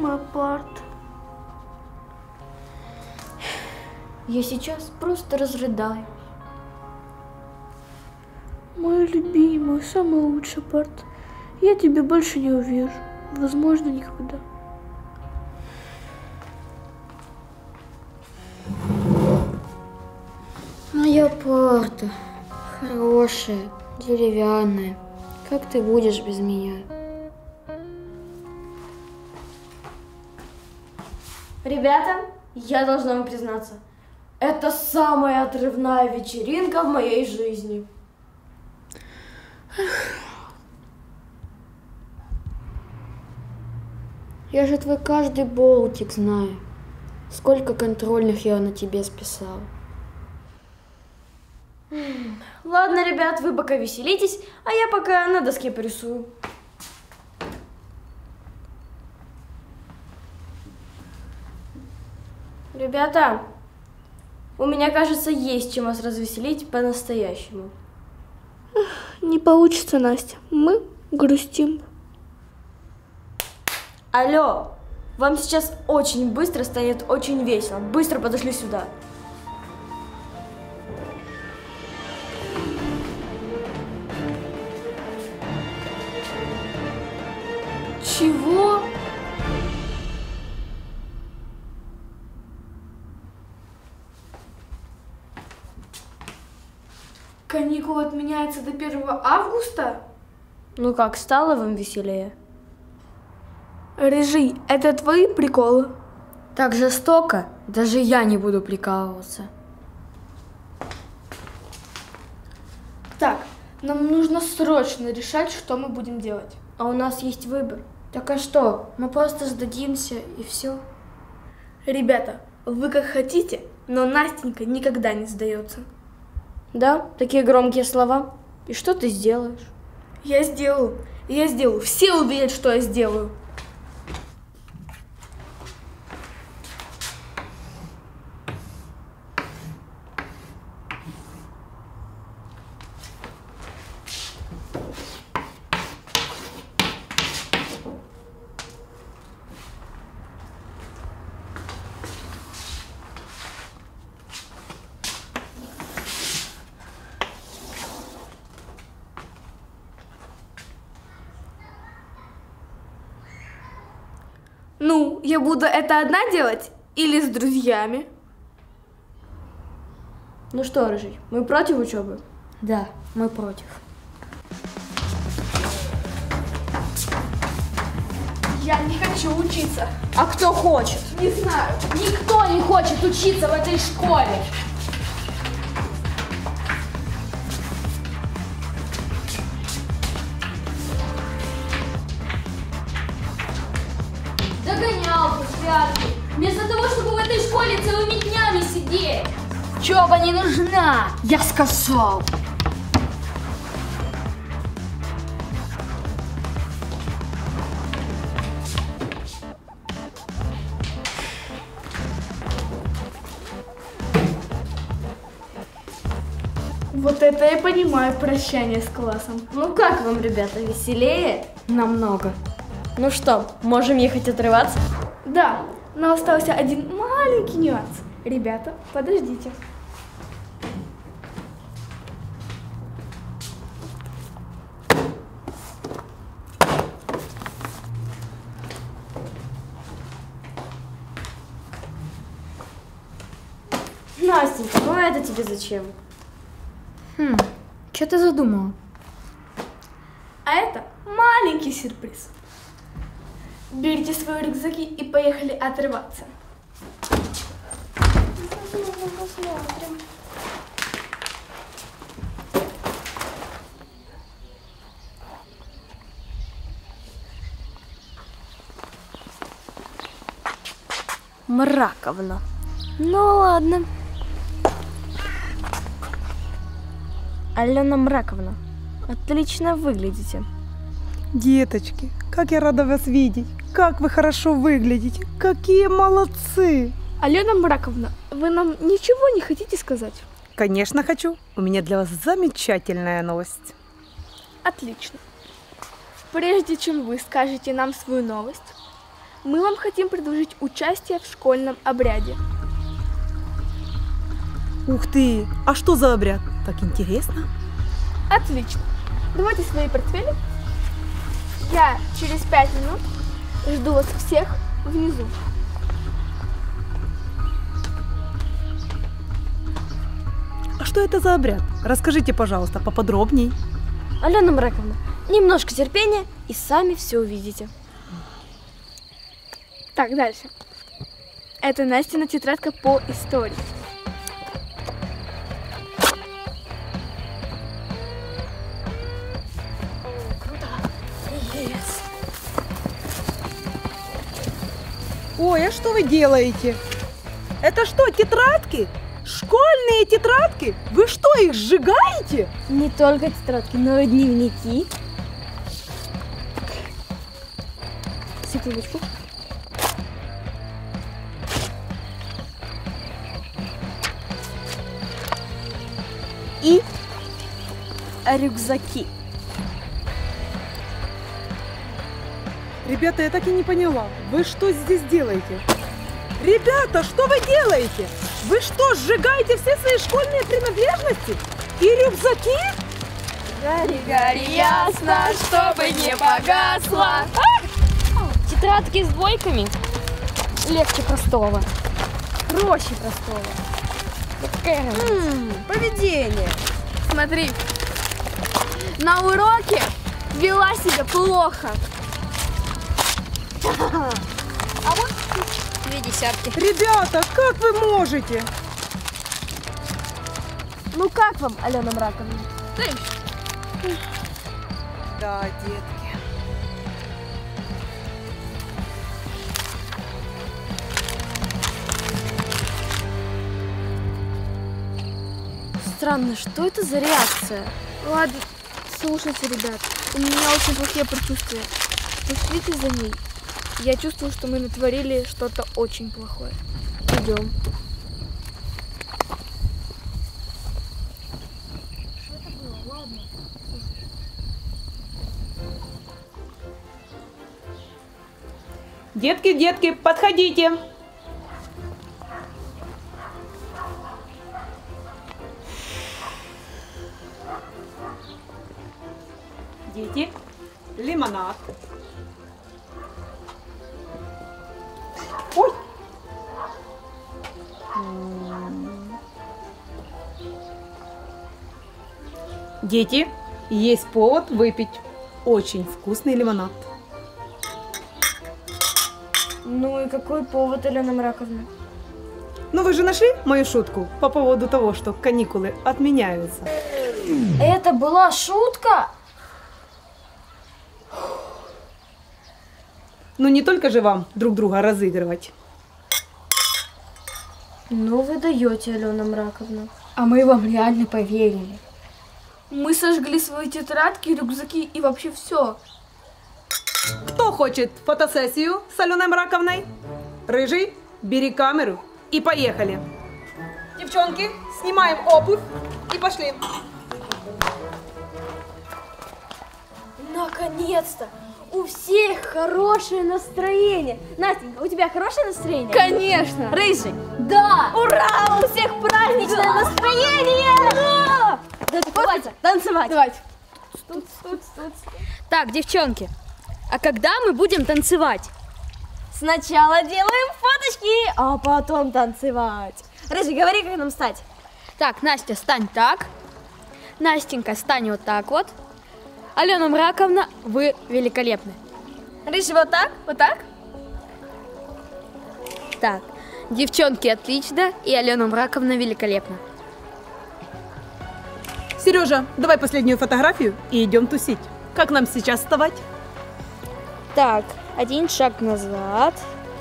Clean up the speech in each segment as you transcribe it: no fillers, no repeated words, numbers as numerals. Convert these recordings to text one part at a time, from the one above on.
любимая парта. Я сейчас просто разрыдаюсь. Моя любимая, самая лучшая парта. Я тебя больше не увижу. Возможно, никогда. Моя парта хорошая, деревянная. Как ты будешь без меня? Ребята, я должна вам признаться, это самая отрывная вечеринка в моей жизни. Я же твой каждый болтик знаю. Сколько контрольных я на тебе списала. Ладно, ребят, вы пока веселитесь, а я пока на доске порисую. Ребята, у меня, кажется, есть чем вас развеселить по-настоящему. Не получится, Настя. Мы грустим. Алло, вам сейчас очень быстро станет очень весело. Быстро подошли сюда. Чего? Каникулы отменяются до 1 августа? Ну как, стало вам веселее? Рыжий, это твои приколы? Так жестоко, даже я не буду прикалываться. Так, нам нужно срочно решать, что мы будем делать. А у нас есть выбор. Так а что, мы просто сдадимся и все? Ребята, вы как хотите, но Настенька никогда не сдается. Да, такие громкие слова. И что ты сделаешь? Я сделаю. Все увидят, что я сделаю. Ну, я буду это одна делать или с друзьями? Ну что, Рыжий, мы против учебы? Да, мы против. Я не хочу учиться. А кто хочет? Не знаю. Никто не хочет учиться в этой школе. Догонялки, святки. Вместо того, чтобы в этой школе целыми днями сидеть. Учеба не нужна, я сказал. Вот это я понимаю прощание с классом. Ну как вам, ребята, веселее? Намного. Ну что, можем ехать отрываться? Да, но остался один маленький нюанс. Ребята, подождите. Настенька, ну это тебе зачем? Что ты задумала? А это маленький сюрприз. Берите свои рюкзаки и поехали отрываться. Посмотрим. Мраковна. Ну ладно. Алена Мраковна, отлично выглядите. Деточки, как я рада вас видеть. Как вы хорошо выглядите. Какие молодцы. Алена Мраковна, вы нам ничего не хотите сказать? Конечно, хочу. У меня для вас замечательная новость. Отлично. Прежде чем вы скажете нам свою новость, Мы вам хотим предложить участие в школьном обряде. Ух ты, а что за обряд? Так интересно. Отлично. Давайте свои портфели. Я через 5 минут жду вас всех внизу. А что это за обряд? Расскажите, пожалуйста, поподробней. Алена Мраковна, немножко терпения и сами все увидите. Так, дальше. Это Настина тетрадка по истории. Ой, а что вы делаете? Это что, тетрадки? Школьные тетрадки? Вы что, их сжигаете? Не только тетрадки, но и дневники. Секундочку. И рюкзаки. Ребята, я так и не поняла. Вы что здесь делаете? Ребята, что вы делаете? Вы что, сжигаете все свои школьные принадлежности? И рюкзаки? Гори, гори, ясно, чтобы не погасло. Тетрадки с двойками легче простого. Проще простого. Какая разница? Поведение. Смотри. На уроке вела себя плохо. Две десятки. Ребята, как вы можете? Ну как вам, Алена Мраковна? Да, детки. Странно, что это за реакция? Ладно, слушайте, ребят. У меня очень плохие предчувствия. Пошлите за ней. Я чувствую, что мы натворили что-то очень плохое. Идем. Детки, детки, подходите. Дети, лимонад. Ой. Дети, есть повод выпить очень вкусный лимонад. Ну и какой повод, Алена Мраковна? Ну вы же нашли мою шутку по поводу того, что каникулы отменяются? Это была шутка? Ну не только же вам друг друга разыгрывать. Ну вы даете, Алена Мраковна. А мы вам реально поверили. Мы сожгли свои тетрадки, рюкзаки и вообще все. Кто хочет фотосессию с Аленой Мраковной? Рыжий, бери камеру и поехали. Девчонки, снимаем обувь и пошли. Наконец-то! У всех хорошее настроение. Настенька, у тебя хорошее настроение? Конечно! Рыжий? Да! Ура! У всех праздничное настроение! Да! Давайте танцевать. Давайте. Так, девчонки, а когда мы будем танцевать? Сначала делаем фоточки, а потом танцевать. Рыжий, говори, как нам встать. Так, Настя, стань так. Настенька, стань вот так вот. Алена Мраковна, вы великолепны. Рыжий, вот так? Вот так? Так, девчонки, отлично, и Алена Мраковна великолепна. Сережа, давай последнюю фотографию и идем тусить. Как нам сейчас вставать? Так, один шаг назад.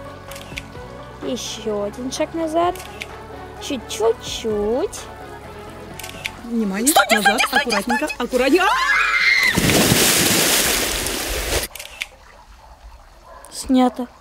Еще один шаг назад. Чуть-чуть. Внимание, назад, аккуратненько, аккуратненько. Снято.